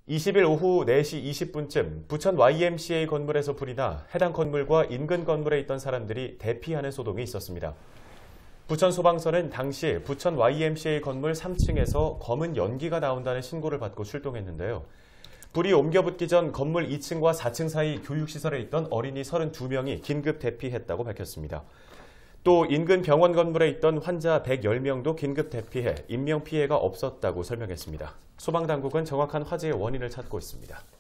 20일 오후 4시 20분쯤 부천 YMCA 건물에서 불이 나 해당 건물과 인근 건물에 있던 사람들이 대피하는 소동이 있었습니다. 부천 소방서는 당시 부천 YMCA 건물 3층에서 검은 연기가 나온다는 신고를 받고 출동했는데요. 불이 옮겨 붙기 전 건물 2층과 4층 사이 교육시설에 있던 어린이 32명이 긴급 대피했다고 밝혔습니다. 또 인근 병원 건물에 있던 환자 110명도 긴급 대피해 인명피해가 없었다고 설명했습니다. 소방당국은 정확한 화재의 원인을 찾고 있습니다.